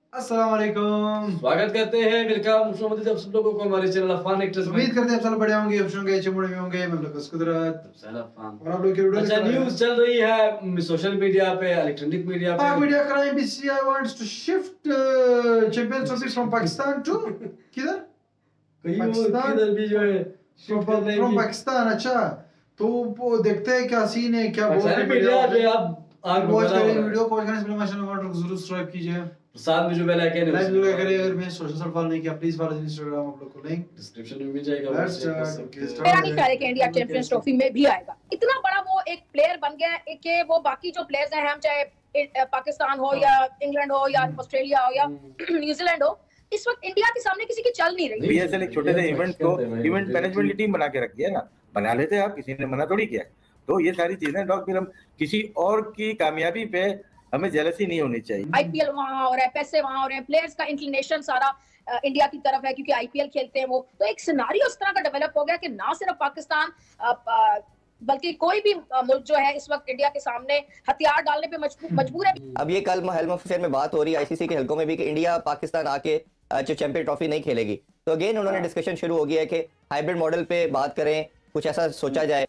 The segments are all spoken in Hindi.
अस्सलाम वालेकुम। स्वागत करते हैं वेलकम आप सब लोगों को हमारे चैनल अफान एक्टर्स में। उम्मीद करते हैं आप सब बढ़िया होंगे, खुश होंगे, अच्छे मूड में होंगे। ममलकत कुदरत और आप लोग की वीडियो अच्छा न्यूज़ चल रही है सोशल मीडिया पे, इलेक्ट्रॉनिक मीडिया पे। Media crime BCCI wants to shift champions trophy from Pakistan to किधर? पाकिस्तान किधर भी जो है शिफ्ट कर रहे हैं फ्रॉम पाकिस्तान। अच्छा तो वो देखते हैं क्या सीन है, क्या बोल रहे हैं मीडिया पे। आप आग वॉच करें वीडियो को, वॉच करने से पहले माशाल्लाह जरूर सब्सक्राइब कीजिए, साथ में जो बेल आइकन है लाइक जरूर करें। अगर मैं सोशल फॉलो नहीं किया प्लीज फॉलो इंस्टाग्राम, आप लोग को लिंक डिस्क्रिप्शन में मिल जाएगा। मेरा नहीं ख्याल है कि इंडिया चैंपियंस ट्रॉफी में भी आएगा। इतना बड़ा वो एक प्लेयर बन गया है कि वो बाकी जो प्लेयर्स हैं, हम चाहे पाकिस्तान हो या इंग्लैंड हो या ऑस्ट्रेलिया हो या न्यूजीलैंड हो, इस वक्त इंडिया के सामने किसी की चल नहीं रही। बीएसएल एक छोटे से इवेंट को इवेंट मैनेजमेंट की टीम बना के रखी है ना, बना लेते हैं आप, किसी ने मना थोड़ी किया। तो ये सारी चीजें डॉग, फिर हम किसी और की कामयाबी पे हमें जेलसी नहीं होनी चाहिए। आईपीएल वहां हो रहा है, पैसे वहां हो रहे हैं, प्लेयर्स का इंक्लिनेशन सारा इंडिया की तरफ है क्योंकि आईपीएल खेलते हैं वो। तो एक सिनारियो उस तरह का डेवलप हो गया कि ना सिर्फ पाकिस्तान बल्कि कोई भी मुल्क जो है इस वक्त इंडिया के सामने हथियार डालने पे मजबूर है। अब ये कल हेल्म अफेयर में बात हो रही है आईसीसी के हलकों में भी कि इंडिया पाकिस्तान आके जो चैंपियन ट्रॉफी नहीं खेलेगी। तो अगेन उन्होंने डिस्कशन शुरू हो गया है कि हाइब्रिड मॉडल पे बात करें, कुछ ऐसा सोचा जाए।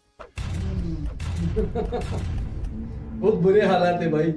बहुत बुरे हालात है भाई।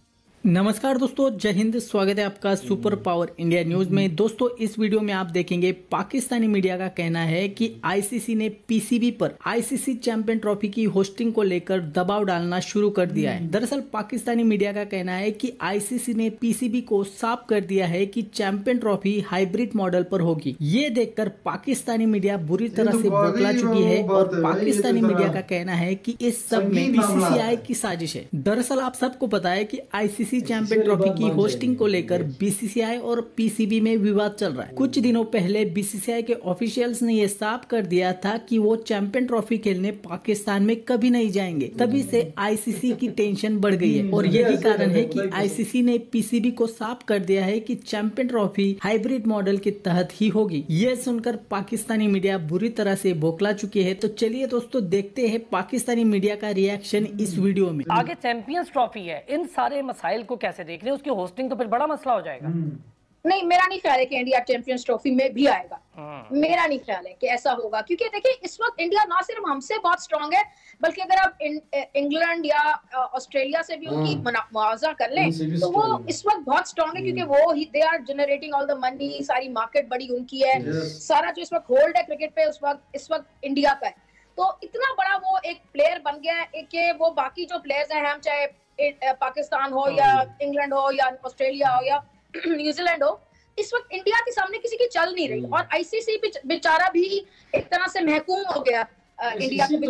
नमस्कार दोस्तों, जय हिंद। स्वागत है आपका सुपर पावर इंडिया न्यूज में। दोस्तों इस वीडियो में आप देखेंगे पाकिस्तानी मीडिया का कहना है कि आईसीसी ने पीसीबी पर आईसीसी चैंपियन ट्रॉफी की होस्टिंग को लेकर दबाव डालना शुरू कर दिया है। दरअसल पाकिस्तानी मीडिया का कहना है कि आईसीसी ने पीसीबी को साफ कर दिया है कि चैंपियन ट्रॉफी हाइब्रिड मॉडल पर होगी। ये देखकर पाकिस्तानी मीडिया बुरी तरह से बौखला चुकी है और पाकिस्तानी मीडिया का कहना है कि इस सब में बीसीसीआई की साजिश है। दरअसल आप सबको पता है कि आईसीसी चैंपियन ट्रॉफी की होस्टिंग को लेकर बीसीसीआई और पीसीबी में विवाद चल रहा है। कुछ दिनों पहले बीसीसीआई के ऑफिशियल्स ने यह साफ कर दिया था कि वो चैंपियन ट्रॉफी खेलने पाकिस्तान में कभी नहीं जाएंगे। तभी से आईसीसी की टेंशन बढ़ गई है और यही कारण है कि आईसीसी ने पीसीबी को साफ कर दिया है कि चैंपियन ट्रॉफी हाइब्रिड मॉडल के तहत ही होगी। ये सुनकर पाकिस्तानी मीडिया बुरी तरह से बौखला चुकी है। तो चलिए दोस्तों देखते हैं पाकिस्तानी मीडिया का रिएक्शन इस वीडियो में। आगे चैंपियंस ट्रॉफी है, इन सारे मसाइल को कैसे देख रहे हैं? उसकी होस्टिंग तो फिर बड़ा मसला हो जाएगा। नहीं, मेरा नहीं ख्याल है कि इंडिया चैंपियंस ट्रॉफी में भी आएगा। मेरा नहीं ख्याल है कि ऐसा होगा क्योंकि देखिए इस वक्त इंडिया ना सिर्फ हमसे बहुत स्ट्रांग है बल्कि अगर आप इंग्लैंड या ऑस्ट्रेलिया से भी उनकी मुआवजा कर लें तो वो इस वक्त बहुत स्ट्रांग है क्योंकि वो ही they are generating all the money, सारी मार्केट बड़ी उनकी है। सारा जो इस वक्त होल्ड है क्रिकेट पे इस वक्त इंडिया का है। तो इतना बड़ा वो एक प्लेयर बन गया है कि वो बाकी जो प्लेयर्स हैं, हम चाहे पाकिस्तान हो या इंग्लैंड हो या ऑस्ट्रेलिया हो या न्यूजीलैंड हो, इस वक्त इंडिया के सामने किसी की चल नहीं रही। और आईसीसी बेचारा भी एक तरह से महकूम हो गया इंडिया को,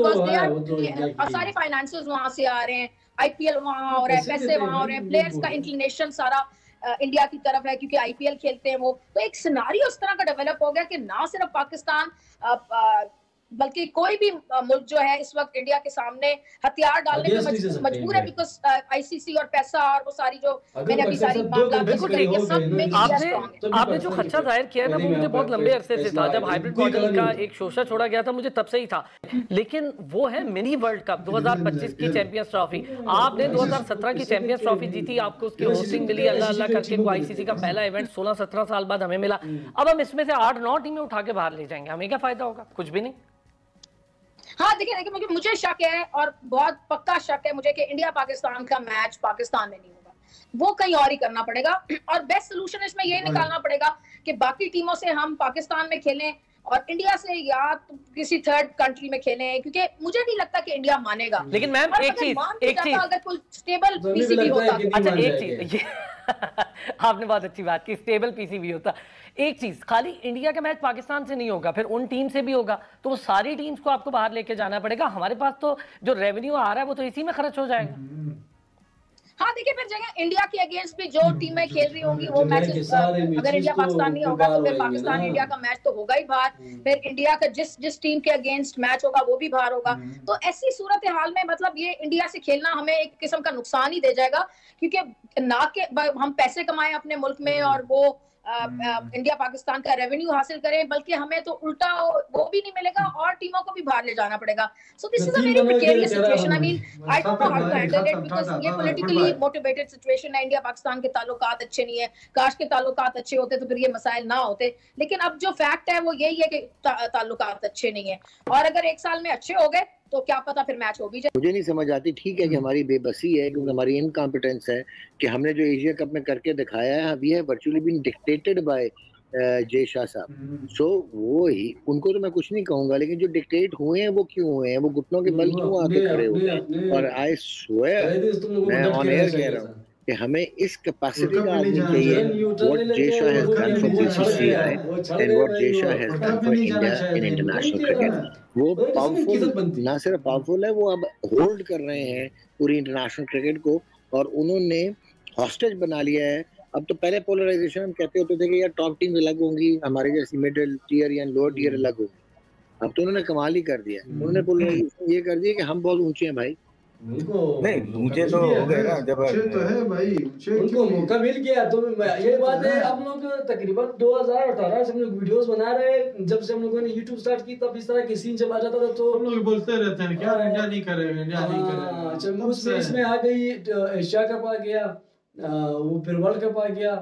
बिकॉज सारे फाइनेंशियल्स वहां से आ रहे हैं, आईपीएल वहां हो रहा है, पैसे वहां हो रहे हैं, प्लेयर्स का इंक्लिनेशन सारा इंडिया की तरफ है क्योंकि आईपीएल खेलते हैं वो। तो एक सिनारियो उस तरह का डेवलप हो गया कि ना सिर्फ पाकिस्तान बल्कि कोई भी मुल्क जो है इस वक्त इंडिया के सामने हथियार डालने पे मजबूर है, बिकॉज आईसीसी और पैसा और वो सारी जो मैंने अभी सारी आपने जो खदशा जाहिर किया ना वो मुझे बहुत लंबे अरसे से था। जब हाइब्रिड मॉडल का एक शोशा छोड़ा गया था मुझे तब से ही था, लेकिन वो है मिनी वर्ल्ड कप 2025 की चैंपियंस ट्रॉफी। आपने 2017 की चैंपियंस ट्रॉफी जीती, आपको उसकी होस्टिंग मिली, अल्लाह अल्लाह करके वो आईसीसी का पहला इवेंट 16-17 साल बाद हमें मिला। अब हम इसमें से 8-9 टीमें उठा के बाहर ले जाएंगे, हमें क्या फायदा होगा? कुछ भी नहीं। हाँ देखिए मुझे शक है और बहुत पक्का शक है मुझे कि इंडिया पाकिस्तान का मैच पाकिस्तान में नहीं होगा, वो कहीं और ही करना पड़ेगा। और बेस्ट सोल्यूशन इसमें यही निकालना पड़ेगा कि बाकी टीमों से हम पाकिस्तान में खेलें और इंडिया से या तो किसी थर्ड कंट्री में खेलें, क्योंकि मुझे नहीं लगता कि इंडिया मानेगा। लेकिन मैम एक चीज अगर कोई स्टेबल पीसीबी होता, अच्छा एक चीज आपने बहुत अच्छी बात की, स्टेबल पीसीबी होता। एक चीज, खाली इंडिया का मैच पाकिस्तान से नहीं होगा, फिर उन टीम से भी होगा, तो वो सारी टीम्स को आपको बाहर लेके जाना पड़ेगा। हमारे पास तो जो रेवेन्यू आ रहा है वो तो इसी में खर्च हो जाएगा। हाँ देखिए, फिर जगह इंडिया के अगेंस्ट भी जो टीमें खेल रही होंगी वो मैच, अगर इंडिया पाकिस्तान नहीं होगा तो फिर पाकिस्तान इंडिया का मैच तो होगा ही बाहर, फिर इंडिया का जिस टीम के अगेंस्ट मैच होगा वो भी बाहर होगा। तो ऐसी सूरत हाल में मतलब ये इंडिया से खेलना हमें एक किस्म का नुकसान ही दे जाएगा, क्योंकि ना के हम पैसे कमाए अपने मुल्क में और वो इंडिया पाकिस्तान का रेवेन्यू हासिल करें, बल्कि हमें तो उल्टा वो भी नहीं मिलेगा और टीमों को भी बाहर ले जाना पड़ेगा। So this is a very precarious situation. I mean I don't know how to handle it, because ये पॉलिटिकली मोटिवेटेड सिचुएशन है। इंडिया पाकिस्तान के ताल्लुकात अच्छे नहीं है, काश के ताल्लुकात अच्छे होते तो फिर ये मसाइल ना होते, लेकिन अब जो फैक्ट है वो यही है कि ताल्लुकात अच्छे नहीं है, और अगर एक साल में अच्छे हो गए तो क्या पता फिर मैच हो भी जाए। मुझे नहीं समझ आती, ठीक है कि हमारी बेबसी है, क्योंकि हमारी इनकॉम्पिटेंस है कि हमने जो एशिया कप में करके दिखाया है, we have virtually been dictated by Jay Shah साहब। सो वो ही, उनको तो मैं कुछ नहीं कहूंगा, लेकिन जो डिक्टेट हुए हैं वो क्यों हुए हैं, वो घुटनों के बल क्यों आके खड़े हुए हैं। और आई स्वेयर, मैं ऑन एयर कह रहा हूँ कि हमें इस कैपेसिटी का आदमी चाहिए। What Jay Shah has done for BCCI and what Jay Shah has done for India in international cricket, वो पावरफुल, ना सिर्फ पावरफुल है, वो अब होल्ड कर रहे हैं पूरी इंटरनेशनल क्रिकेट को, और उन्होंने हॉस्टेज बना लिया है। अब तो पहले पोलराइजेशन हम कहते होते थे कि यार टॉप टीम अलग होंगी, हमारे जैसी मिडिल टीयर या लोअर टीयर अलग होंगी, अब तो उन्होंने कमाल ही कर दिया। उन्होंने पोलराइजेशन ये कर दिया कि हम बहुत ऊंचे हैं भाई। नहीं ऊंचे तो हो गए ना, जब तो है भाई, उनको मौका मिल गया। तो ये बात है, हम लोग तकरीबन 2018 से हम लोग वीडियोस बना रहे हैं, जब से हम लोगों ने YouTube स्टार्ट की तब इस तरह की सीन जब आ जाता था तो हम लोग बोलते रहते हैं क्या इंडिया नहीं करेगा, इंडिया नहीं करेगा। जब उसमें इसमें आ गई, एशिया कप आ गया, वो फिर वर्ल्ड कप आ गया,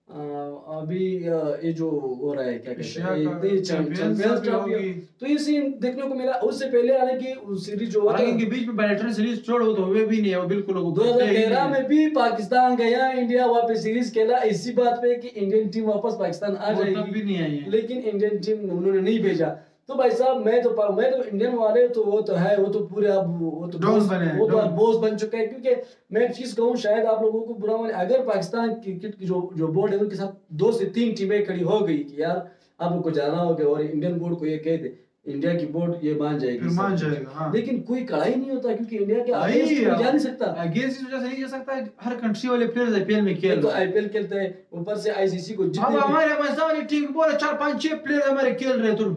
अभी ये जो हो रहा है क्या कहते हैं चैंपियंस ट्रॉफी, तो ये सीन देखने को मिला। उससे पहले आने की सीरीज जो के बीच में बैलेटरी सीरीज छोड़ो तो हुए भी नहीं है वो, बिल्कुल 2013 में भी पाकिस्तान गया, इंडिया वापस सीरीज खेला इसी बात पे कि इंडियन टीम वापस पाकिस्तान आ जाएगी, भी नहीं आई, लेकिन इंडियन टीम उन्होंने नहीं भेजा। तो भाई साहब मैं तो इंडियन वाले तो वो तो है, वो तो पूरे अब वो तो बोझ बन चुका है। क्योंकि मैं एक चीज कहूँ, शायद आप लोगों को बुरा माने, अगर पाकिस्तान क्रिकेट की जो बोर्ड है उनके साथ 2 से 3 टीमें खड़ी हो गई कि यार आपको जाना होगा, और इंडियन बोर्ड को ये कह दे, इंडिया की बोर्ड ये मान जाएगी, मान जाएगा। हाँ। लेकिन कोई कड़ाई नहीं होता, क्योंकि इंडिया के अगेंस्ट जा नहीं सकता, अगेंस्ट इस वजह से नहीं जा सकता, हर कंट्री वाले प्लेयर्स आईपीएल में खेल, तो आईपीएल खेलते हैं, ऊपर से आईसीसी को अब हमारे अफगानिस्तान वाली टीम बोले 4-5-6 प्लेयर हमारे खेल रहे, तो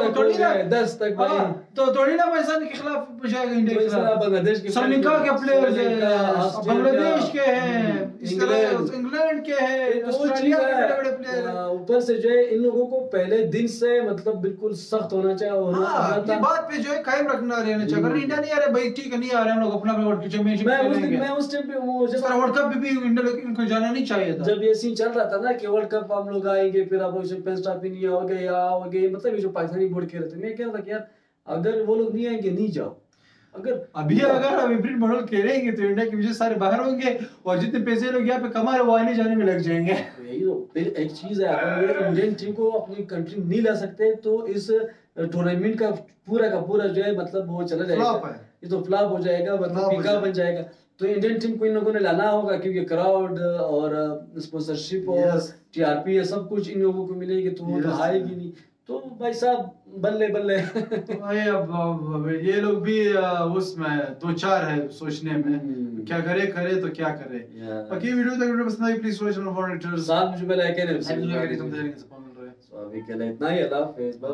10 तक भाई, तो थोड़ी ना पाकिस्तान के खिलाफ जाएगा, इंडिया के खिलाफ बांग्लादेश के, श्रीलंका के प्लेयर्स हैं, बांग्लादेश के हैं, इंग्लैंड के हैं, ऑस्ट्रेलिया के बड़े-बड़े प्लेयर हैं। ऊपर से जो है इन लोगों को पहले दिन से मतलब बिल्कुल सख्त होना चाहिए, बात पे जो है कायम रखना रहना चाहिए। अगर इंडिया नहीं आ रहा भाई ठीक है, नहीं आ रहे हम लोग अपना वर्ल्ड चैंपियनशिप खेलेंगे। मैं उस टाइम पे वो जिस तरह वर्ल्ड कप भी इंडिया को जाना नहीं चाहिए था, जब ये सीन चल रहा था ना कि वर्ल्ड कप हम लोग आएंगे, फिर आप लोग चैंपियंस ट्रॉफी नहीं आओगे, मतलब ये जो पाकिस्तानी बोर्ड कह रहे थे, मैं कह रहा था कि यार अगर वो लोग नहीं आएंगे नहीं जाओ। अगर हम हाइब्रिड मॉडल खेलेंगे तो इंडिया के विजय सारे बाहर होंगे, और जितने पैसे लोग यहाँ पे कमा रहे वो आने जाने में लग जाएंगे। यही तो फिर एक चीज है, अगर ये इंडियन टीम को अपनी कंट्री नहीं ला सकते तो इस टूर्नामेंट का पूरा जो है मतलब वो चला जाएगा, ये तो फ्लॉप हो जाएगा, मतलब फीका बन जाएगा। तो इंडियन टीम को इन लोगों ने लाना होगा, क्योंकि क्राउड और स्पॉन्सरशिप और टीआरपी सब कुछ इन लोगों को मिलेगी, तो वो तो आएगी नहीं। तो भाई साहब बल्ले भाई अब ये लोग भी उसमें 2-4 है सोचने में, क्या करे तो क्या करे। बाकी वीडियो तक पसंद आई प्लीज सोच नो फॉर इट, साथ मुझे बेल आइकन है, अभी के लिए इतना ही, अल्लाह हाफिज़।